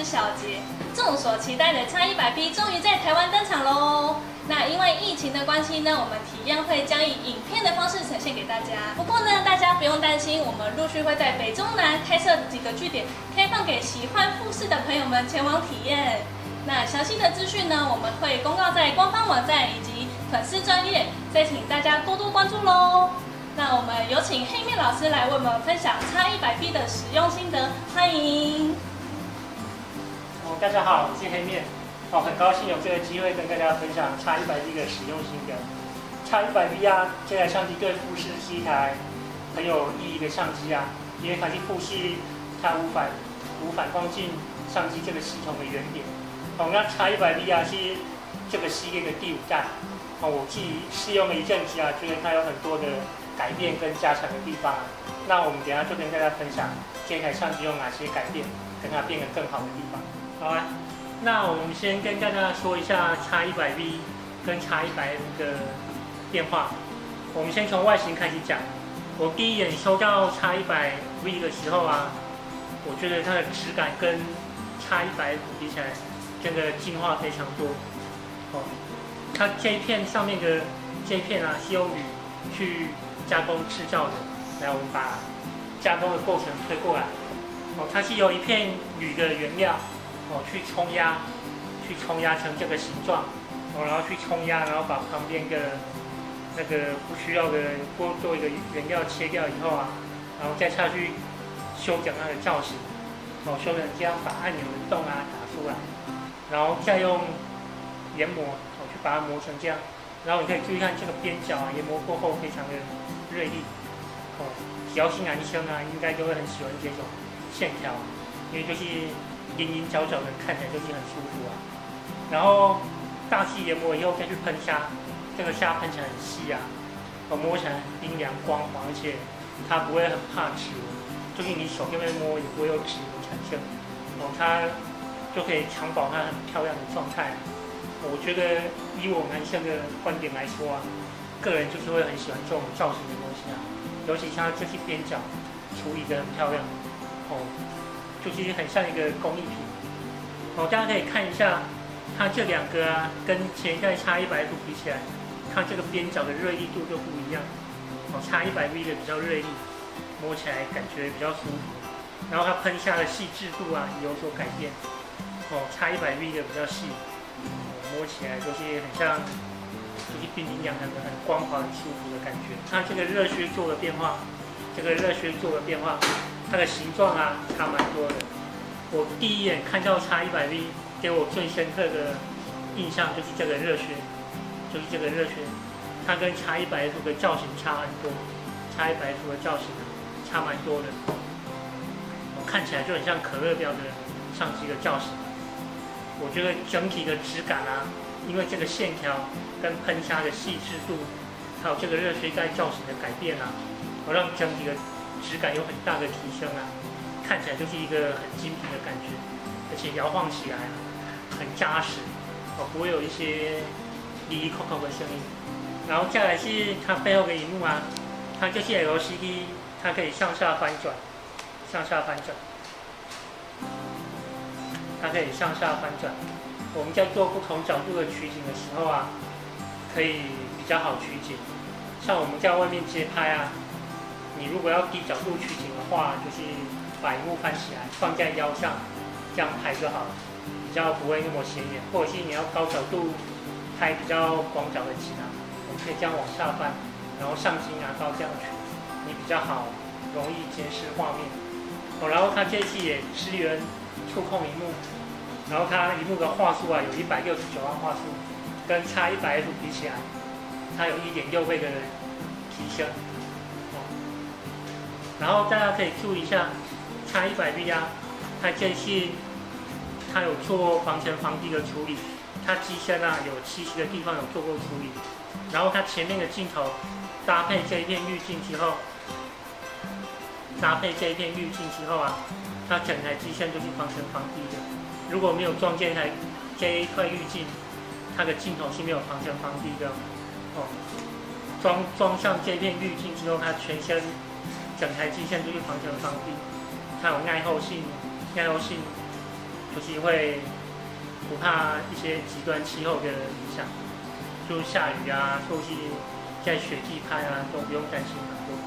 小杰。众所期待的X100P终于在台湾登场喽！那因为疫情的关系呢，我们体验会将以影片的方式呈现给大家。不过呢，大家不用担心，我们陆续会在北中南开设几个据点，开放给喜欢富士的朋友们前往体验。那详细的资讯呢，我们会公告在官方网站以及粉丝专页，再请大家多多关注喽。那我们有请黑面老师来为我们分享X100P的使用心得，欢迎。 大家好，我是黑面。很高兴有这个机会跟大家分享X100P的使用心得。X100P啊，这台相机对富士是一台很有意义的相机啊，因为它是富士它无反光镜相机这个系统的原点。那X100P啊是这个系列的第5代。我自己试用了一阵子啊，觉得它有很多的改变跟加强的地方啊。那我们等一下就跟大家分享这台相机有哪些改变，跟它变得更好的地方。好啊。那我们先跟大家说一下X100V 跟X100F 的变化。我们先从外形开始讲。我第一眼收到X100V 的时候啊，我觉得它的质感跟X100F 比起来，真的进化非常多。它这一片上面的这一片啊，是用铝去加工制造的。来，我们把加工的过程推过来。它是由一片铝的原料。去冲压成这个形状，然后去冲压，然后把旁边的那个不需要的做一个原料切掉以后啊，然后再下去修整它的造型，修成这样，把按钮的洞啊打出来，然后再用研磨去把它磨成这样，然后你可以注意看这个边角啊，研磨过后非常的锐利，只要是男生啊，应该都会很喜欢这种线条，因为就是阴阴角角的，看起来就是很舒服啊。然后大气研磨以后再去喷砂，这个砂喷起来很细啊，摸起来很冰凉光滑，而且它不会很怕指纹，就是你手这边摸也不会有指纹产生，它就可以长保它很漂亮的状态。我觉得以我男生的观点来说啊，个人就是会很喜欢这种造型的东西啊，尤其它这些边角处理得很漂亮，就是很像一个工艺品。大家可以看一下，它这两个啊，跟前一代X100F比起来，它这个边角的锐利度就不一样。X100V 的比较锐利，摸起来感觉比较舒服。然后它喷砂的细致度啊有所改变。X100V 的比较细，摸起来就是很像，就是冰冰凉凉的，很光滑、很舒服的感觉。它这个热靴做的变化，它的形状啊差蛮多的。我第一眼看到X100V，给我最深刻的印象就是这个热靴，它跟X100F的造型差很多，X100F的造型差蛮多的，看起来就很像可乐标的相机的造型。我觉得整体的质感啊，因为这个线条跟喷砂的细致度，还有这个热靴盖造型的改变啊，让整体的质感有很大的提升啊，看起来就是一个很精品的感觉，而且摇晃起来啊很扎实，不会有一些哩哩扣扣的声音。然后再来是它背后的萤幕啊，它就是 LCD， 它可以向下翻转，它可以向下翻转。我们在做不同角度的取景的时候啊，可以比较好取景。像我们在外面街拍啊，你如果要低角度取景的话，就是把萤幕翻起来，放在腰上，这样拍就好了，比较不会那么显眼。或者是你要高角度拍比较广角的景啊，我们可以这样往下翻，然后相机拿到这样取，你比较好容易监视画面。然后它这次也支援触控萤幕，然后它萤幕的画素啊有169万画素，跟X100F比起来，它有1.6倍的提升。然后大家可以注意一下X100V啊，它这次它有做防尘防滴的处理，它机身啊有70的地方有做过处理，然后它前面的镜头搭配这一片滤镜之后，啊，它整台机身都是防尘防滴的。如果没有装这一块滤镜，它的镜头是没有防尘防滴的。装上这片滤镜之后，它全身整台机身都是防尘防滴，它有耐候性就是会不怕一些极端气候的影响，就下雨啊，或是在雪地拍啊，都不用担心很多。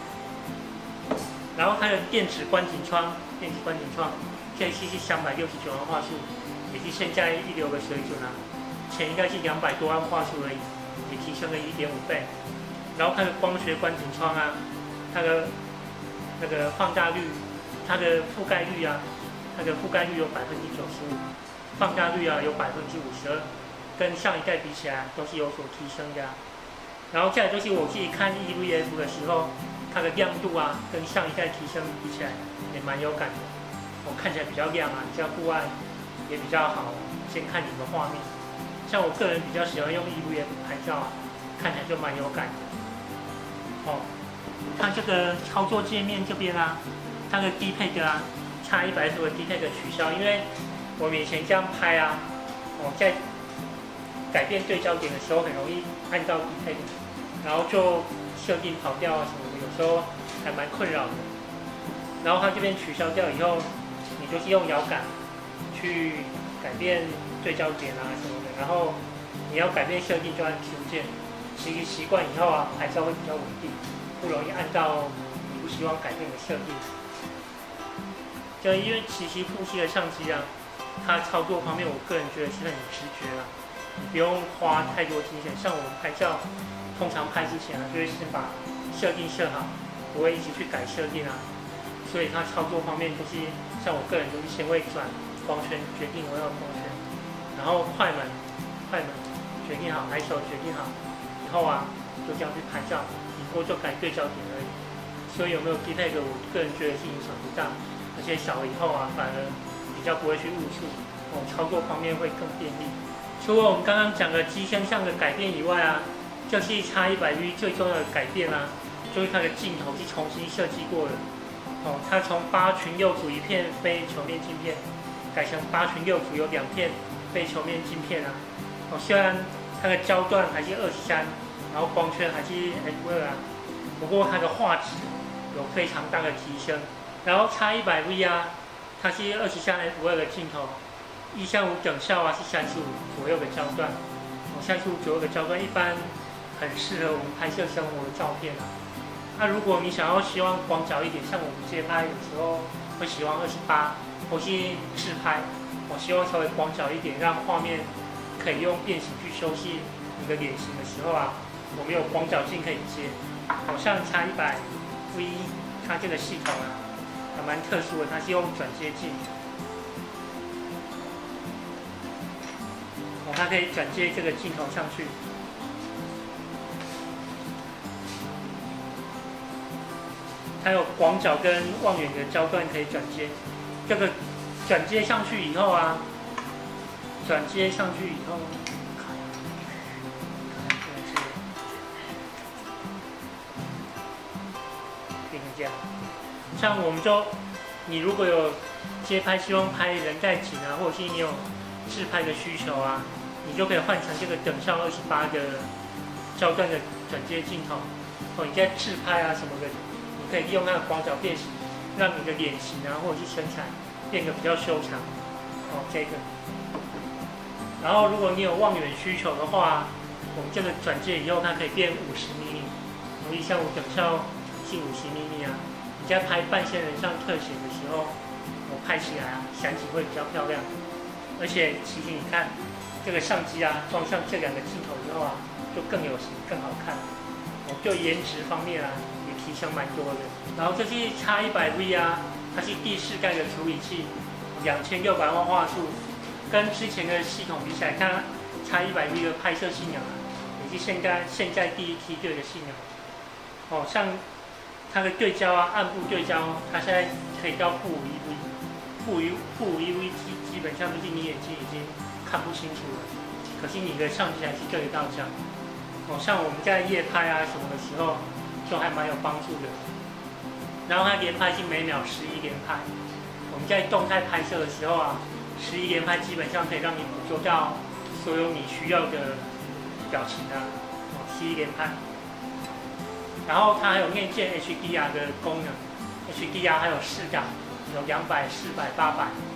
然后它的电子观景窗，这次是369万画素，也是现在一流的水准啊。前应该是200多万画素而已，也提升了1.5倍。然后它的光学观景窗啊，它的那个放大率，它的覆盖率啊，它的覆盖率有95%，放大率啊有52%，跟上一代比起来都是有所提升的啊。然后再来就是我自己看 EVF 的时候，它的亮度啊，跟上一代提升比起来也蛮有感的。我看起来比较亮啊，你在户外也比较好先看你的画面。像我个人比较喜欢用 EVF 拍照啊，看起来就蛮有感的。哦，它这个操作界面这边啊，它的 DPEG 啊，X100F 的 DPEG 取消，因为我们以前这样拍啊，在改变对焦点的时候很容易按到 DPEG， 然后就设定跑掉啊什么的，有时候还蛮困扰的。然后它这边取消掉以后，你就是用摇杆去改变对焦点啊什么的，然后你要改变设定就按 Q 键。其实习惯以后啊，拍照会比较稳定，不容易按到你不希望改变的设定。就因为其实富士的相机啊，它操作方面我个人觉得是很直觉啊，你不用花太多精神。像我们拍照，通常拍之前啊，就会先把设定设好，不会一直去改设定啊。所以它操作方面就是像我个人就是先会转光圈，决定我要光圈，然后快门决定好，ISO决定好。以后啊，就这样去拍照，顶多就改对焦点而已。所以有没有 DPEG， 我个人觉得是影响不大，而且少了以后啊，反而比较不会去误触，操作方面会更便利。除了我们刚刚讲的机身上的改变以外啊，这是 X100V 最重要的改变啊，就是它的镜头是重新设计过的。它从8群6组1片非球面镜片，改成8群6组有2片非球面镜片啊。虽然它的焦段还是23，然后光圈还是 F2啊，不过它的画质有非常大的提升。然后 X100V 啊，它是23 F2的镜头，135等效啊是35左右的焦段，35左右的焦段一般很适合我们拍摄生活的照片啊。那如果你想要希望广角一点，像我们街拍有时候会喜欢28，或是自拍，我希望稍微广角一点，让画面可以用变形去修饰你的脸型的时候啊，我们有广角镜可以接。好像 X100V 它这个系统啊，还蛮特殊的，它是用转接镜，它可以转接这个镜头上去。还有广角跟望远的焦段可以转接，这个转接上去以后啊，变成这样。像我们你如果有街拍，希望拍人在景啊，或者是你有自拍的需求啊，你就可以换成这个等效28的焦段的转接镜头。你在自拍啊什么的，你可以利用它的广角变形，让你的脸型啊或者是身材变得比较修长。这个。然后如果你有望远需求的话，我们这个转接以后它可以变50mm，所以像我等效是50mm啊。你在拍半仙人像特写的时候，我拍起来啊闪景会比较漂亮。而且其实你看这个相机啊，装上这2个镜头之后啊，就更有型、更好看。就颜值方面啊，也提升蛮多的。然后这是 X100V 啊，它是第4代的处理器，2600万画素，跟之前的系统比起来，它 X100V 的拍摄性能啊，也是现在第一梯队的性能。像它的对焦啊，暗部对焦，它现在可以到负5 EV，基本上就是你眼睛已经看不清楚了，可是你的相机还是对得到焦。像我们在夜拍啊什么的时候，就还蛮有帮助的。然后它连拍是每秒11连拍，我们在动态拍摄的时候啊，11连拍基本上可以让你捕捉到所有你需要的表情啊，11连拍。然后它还有内建 HDR 的功能，HDR 还有4档，有200、400、800，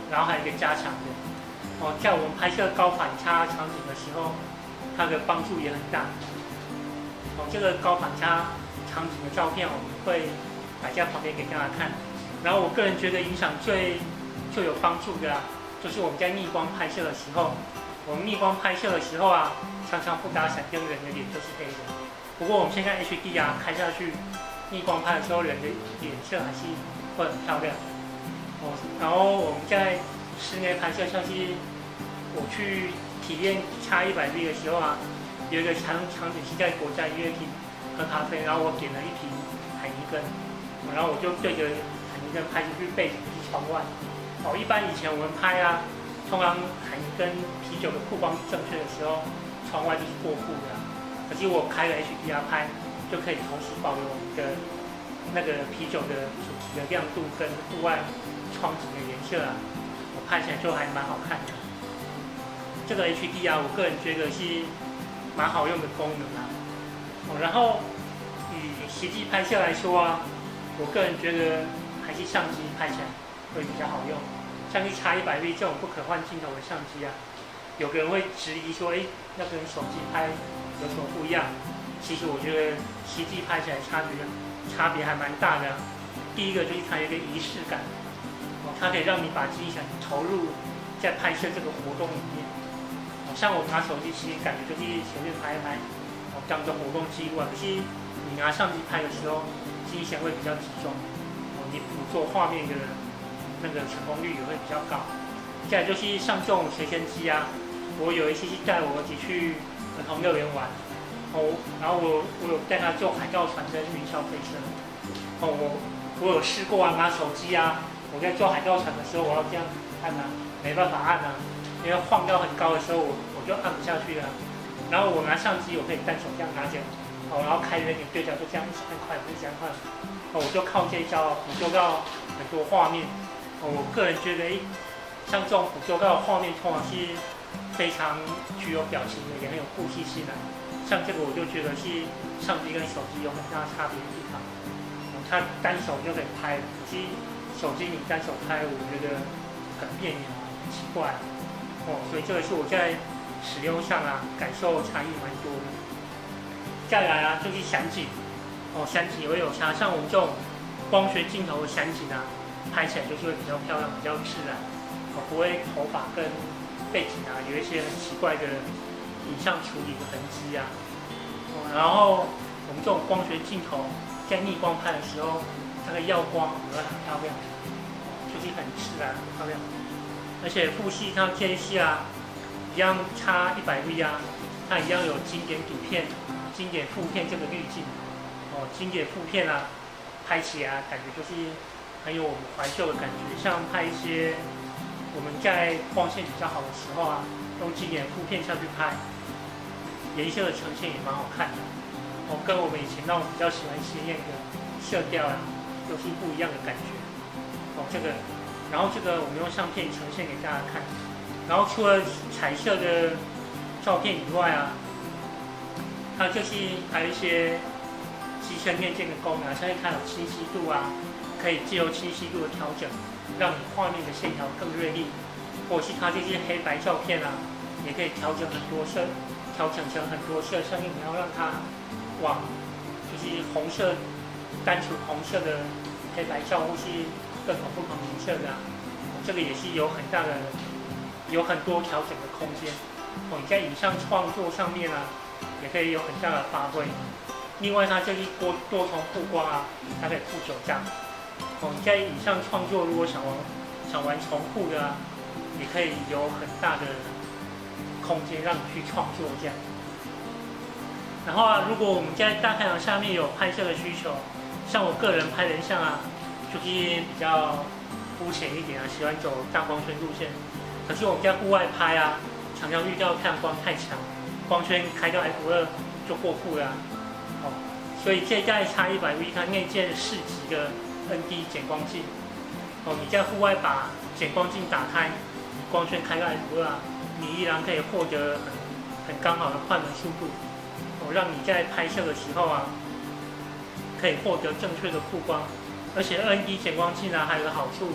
然后还有一个加强的。在我们拍摄高反差场景的时候，它的帮助也很大。这个高反差场景的照片我们会摆在旁边给大家看。然后我个人觉得影响最有帮助的就是我们在逆光拍摄的时候，我们逆光拍摄的时候常常不打闪灯，人的脸都是黑的。不过我们现在 HD 开下去，逆光拍的时候，人的脸色还是会很漂亮。然后我们在室内拍摄，像是我去体验X100V的时候有一个场景是在国家音乐厅喝咖啡，然后我点了一瓶海尼根，然后我就对着海尼根拍出去，背景是窗外。一般以前我们拍通常海尼根啤酒的曝光正确的时候，窗外就是过曝的。可是我开了 HDR 拍，就可以同时保留我们的那个啤酒的主题的亮度跟户外窗景的颜色我拍起来就还蛮好看的。这个 HDR 我个人觉得是蛮好用的功能然后以实际拍摄来说我个人觉得还是相机拍起来会比较好用。像是X100V这种不可换镜头的相机有个人会质疑说，那跟手机拍有什么不一样？其实我觉得实际拍起来差别还蛮大的。第一个就是它有一个仪式感，它可以让你把精神投入在拍摄这个活动里面。像我拿手机其实感觉就是随便拍一拍，当做活动记录可是你拿相机拍的时候，精神会比较集中，你捕捉画面的那个成功率也会比较高。再来就是像这种随身机我有一次是带我儿子去儿童乐园玩，然后我有带他做海盗船跟云霄飞车，我有试过拿手机我在做海盗船的时候我要这样按没办法按因为晃到很高的时候我就按不下去了。然后我拿相机我可以单手这样拿着，然后开远点对焦就这样一直按快，一直按快，我就靠这一招捕捉到很多画面。我个人觉得像这种捕捉到的画面通常是非常具有表情的，也很有故事性像这个我就觉得是相机跟手机有很大差别的地方。它单手就可以拍，可是手机你单手拍，我觉得很别扭，很奇怪。所以这个是我在使用上感受差异蛮多的。再来就是闪景，闪景也会有差，像我们这种光学镜头的闪景拍起来就是会比较漂亮，比较自然，不会头发跟背景有一些很奇怪的影像处理的痕迹然后我们这种光学镜头在逆光拍的时候，它的耀光也会很漂亮，就是很自然，很漂亮。而且富士它这一次一样X100V它一样有经典底片、经典负片这个滤镜，经典负片拍起来感觉就是很有我们怀旧的感觉，像拍一些我们在光线比较好的时候用经典负片下去拍，颜色的呈现也蛮好看的。跟我们以前那种比较喜欢鲜艳的色调又是不一样的感觉。然后这个我们用相片呈现给大家看。然后除了彩色的照片以外它就是还有一些机身面件的功能，像是它有清晰度可以借由清晰度的调整，让你画面的线条更锐利，或者是它这些黑白照片也可以调整很多色，调整成很多色，像是你要让它往就是红色，单纯红色的黑白照，或是各种不同颜色的这个也是有很多调整的空间。你在影像创作上面也可以有很大的发挥。另外它这是多重曝光它可以附9张。你在影像创作如果想玩重复的也可以有很大的空间让你去创作这样。然后如果我们在大太阳下面有拍摄的需求，像我个人拍人像就是比较肤浅一点喜欢走大光圈路线。可是我们在户外拍常常遇到太阳光太强，光圈开到 F2就过曝了所以这一代X100V它内建4级的 ND 减光镜你在户外把减光镜打开，光圈开到 F2你依然可以获得很刚好的快门速度让你在拍摄的时候可以获得正确的曝光。而且 ND 减光镜还有个好处，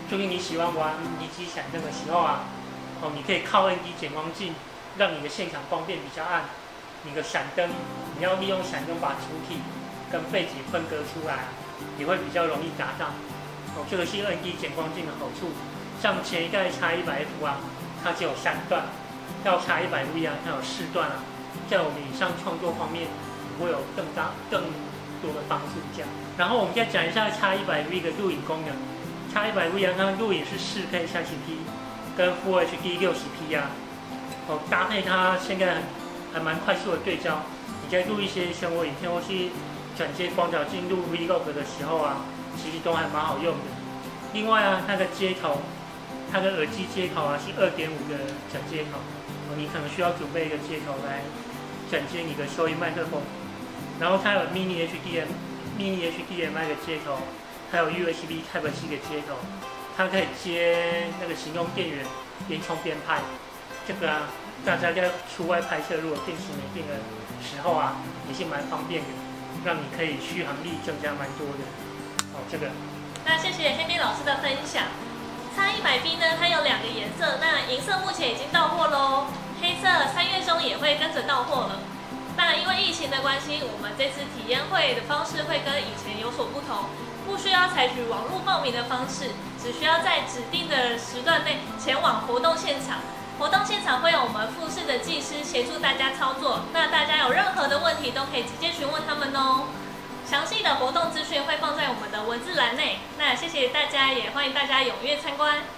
就是你喜欢玩离机闪灯的时候啊，你可以靠 ND 减光镜，让你的现场光变比较暗。你的闪灯，你要利用闪灯把主体跟背景分割出来，也会比较容易达到。这个是 ND 减光镜的好处。像前一代 X100F 啊，它只有3段，到 X100V 啊，它有4段啊。在我们影像创作方面，会有更多的帮助这样。然后我们再讲一下 X100V 的录影功能。X100V 啊，它录影是4K 30P 跟 Full HD 60P 啊，搭配它现在还蛮快速的对焦。你在录一些生活影片或是转接广角镜录 Vlog 的时候啊，其实都还蛮好用的。另外啊，它的接头，它的耳机接头啊是2.5个转接头，你可能需要准备一个接头来转接你的收音麦克风。然后它有 Mini HDMI 的接头，还有 USB Type-C 的接头，它可以接那个行动电源，边充边拍。这个啊，大家在出外拍摄如果电池没电的时候啊，也是蛮方便的，让你可以续航力增加蛮多的。这个。 那谢谢黑面老师的分享。X100V 呢，它有2个颜色，那银色目前已经到货喽，黑色3月中也会跟着到货了。那因为疫情的关系，我们这次体验会的方式会跟以前有所不同，不需要采取网络报名的方式，只需要在指定的时段内前往活动现场。活动现场会有我们富士的技师协助大家操作，那大家有任何的问题都可以直接询问他们哦。详细的活动资讯会放在我们的文字栏内。那谢谢大家，也欢迎大家踊跃参观。